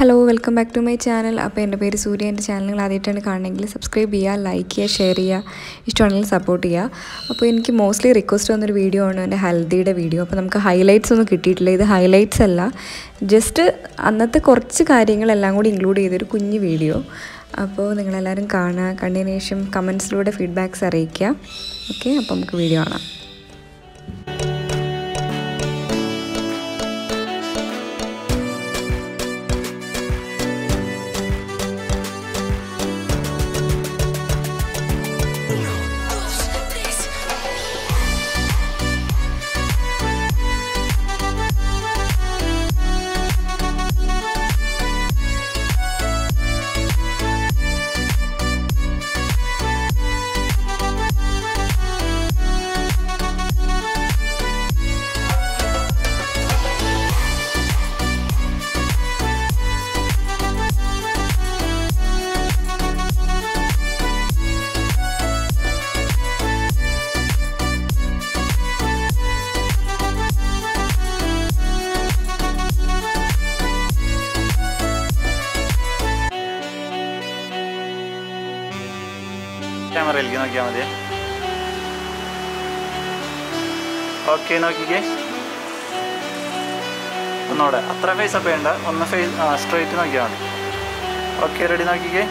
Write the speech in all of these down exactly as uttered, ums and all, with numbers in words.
Hello, welcome back to my channel. അപ്പോൾ എൻ്റെ പേര് സൂര്യ. എൻ്റെ ചാനൽ നിങ്ങൾ ആദ്യമായിട്ടാണ് കാണണമെങ്കിൽ സബ്സ്ക്രൈബ് ചെയ്യുക, ലൈക്ക് ചെയ്യുക, ഷെയർ ചെയ്യുക, ഇഷ്ടമാണെങ്കിൽ സപ്പോർട്ട് ചെയ്യുക. അപ്പോൾ എനിക്ക് മോസ്റ്റ്ലി റിക്വസ്റ്റ് വന്നൊരു വീഡിയോ ആണ് എൻ്റെ ഹൽദിയുടെ വീഡിയോ. അപ്പോൾ നമുക്ക് ഹൈലൈറ്റ്സ് ഒന്നും കിട്ടിയിട്ടില്ല. ഇത് ഹൈലൈറ്റ്സ് അല്ല, ജസ്റ്റ് അന്നത്തെ കുറച്ച് കാര്യങ്ങളെല്ലാം കൂടി ഇൻക്ലൂഡ് ചെയ്തൊരു കുഞ്ഞു വീഡിയോ. അപ്പോൾ നിങ്ങളെല്ലാവരും കാണുക, കണ്ടതിന് ശേഷം കമൻസിലൂടെ ഫീഡ്ബാക്ക്സ് അറിയിക്കുക. ഓക്കെ, അപ്പോൾ നമുക്ക് വീഡിയോ കാണാം. ക്യാമറയിലേക്ക് നോക്കിയാൽ മതി. ഓക്കെ, നോക്കിക്കേ. ഒന്നുകൂടെ അത്ര ഫേസ് അപ്പ് വേണ്ട, ഒന്ന് ഫേസ് സ്ട്രെയിറ്റ് നോക്കിയാൽ മതി. Okay, ready? നോക്കിക്കേ.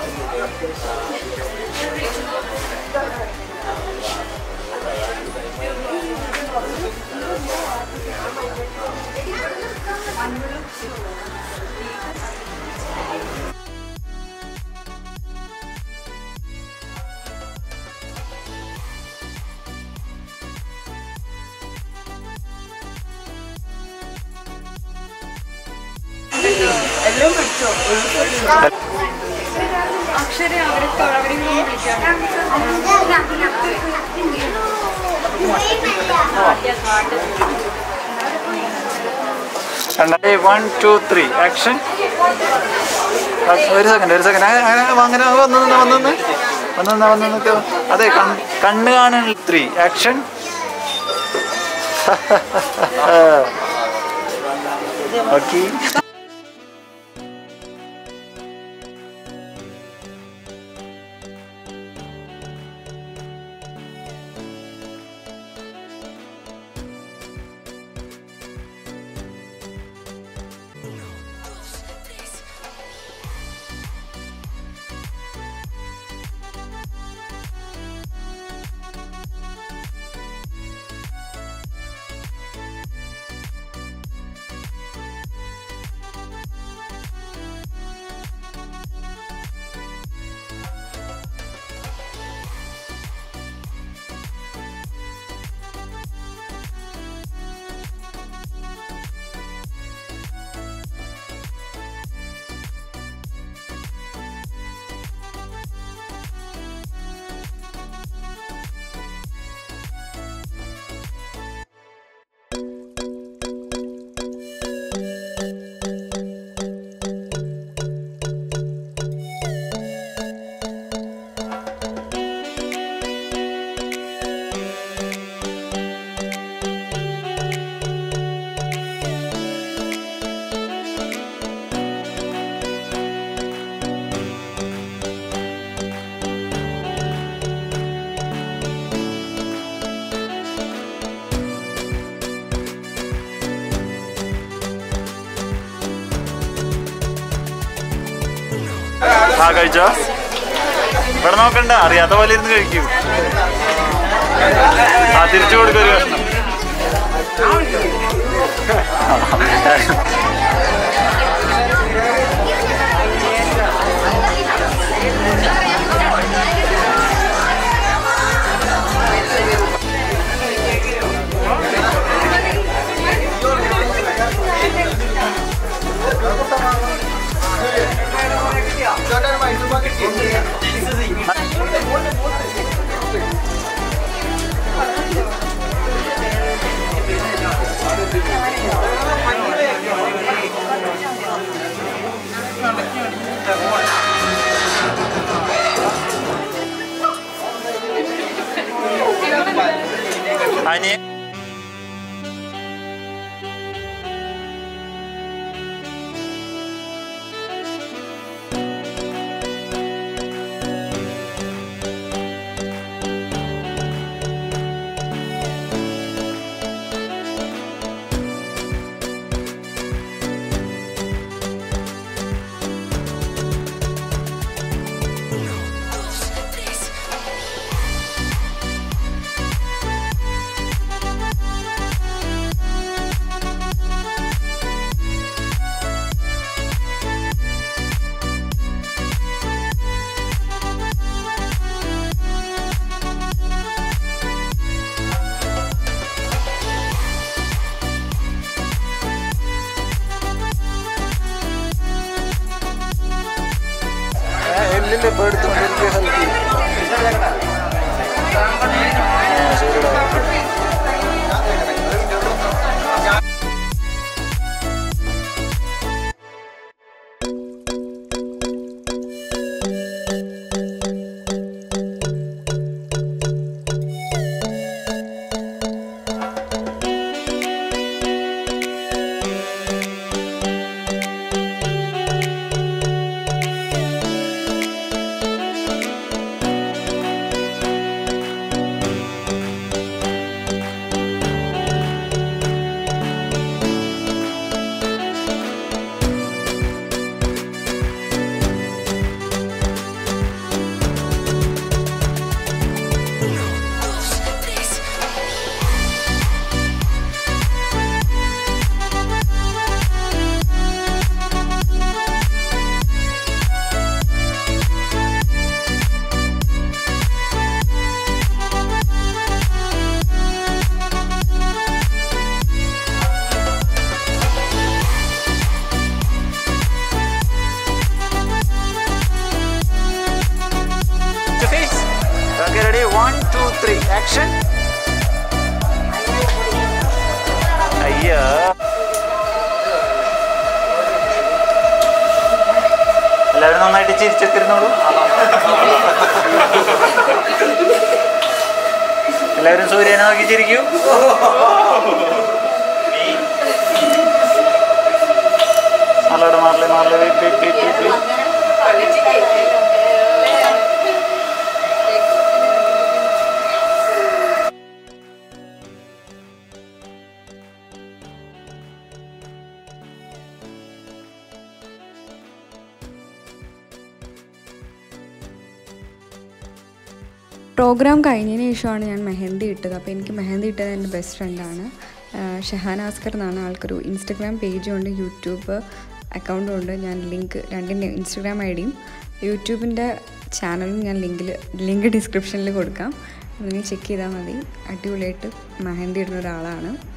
അക്ഷരെ അവർക്ക് അവരെയും വിളിക്കാം. One two three action. ഒരു സെക്കൻഡ് ഒരു സെക്കൻഡ് അങ്ങനെ അങ്ങനെ വന്നു നിന്ന് വന്നു നിന്ന് വന്നു നിന്ന് വന്നു നിൽക്കുക. അതെ, കണ്ണ് കാണാൻ. Three action. ഓക്കെ. ആ കഴിച്ചോ? ഇവിടെ നോക്കണ്ട, അറിയാത്ത പോലെ ഇരുന്ന് കഴിക്കൂ. ആ തിരിച്ചു കൊടുക്ക ഒരു കഷ്ണം. Hani എല്ലിൻ്റെ ഇപ്പോൾ എടുത്തുകൊണ്ട് ഹെൽത്തി ത്രീ ആക്ഷൻ. അയ്യോ എല്ലാവരും നന്നായിട്ട് ചിരിച്ചെത്തിരുന്നോളൂ. എല്ലാവരും സൂര്യനെ നോക്കി ചിരിക്കൂ. മാറലോടെ മാറലേ മാറലേ wait wait wait wait. Programme കഴിഞ്ഞതിന് ശേഷമാണ് ഞാൻ മെഹന്തി ഇട്ടത്. അപ്പോൾ എനിക്ക് മെഹന്തി ഇട്ടത് എൻ്റെ ബെസ്റ്റ് ഫ്രണ്ടാണ് ഷഹാന ആസ്കർ എന്നാണ്. ആൾക്കൊരു ഇൻസ്റ്റഗ്രാം പേജും ഉണ്ട്, യൂട്യൂബ് അക്കൗണ്ടും ഉണ്ട്. ഞാൻ ലിങ്ക് രണ്ടിൻ്റെ ഇൻസ്റ്റഗ്രാം ഐ ഡിയും യൂട്യൂബിൻ്റെ ചാനലും ഞാൻ ലിങ്കിൽ ലിങ്ക് ഡിസ്ക്രിപ്ഷനിൽ കൊടുക്കാം. നിങ്ങൾ ചെക്ക് ചെയ്താൽ മതി. അടിപൊളിയായിട്ട് മെഹന്തി ഇടുന്ന ഒരാളാണ്.